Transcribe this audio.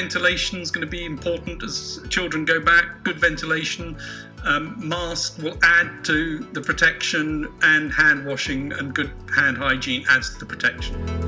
ventilation is going to be important as children go back. Good ventilation. Mask will add to the protection, and hand washing and good hand hygiene adds to the protection.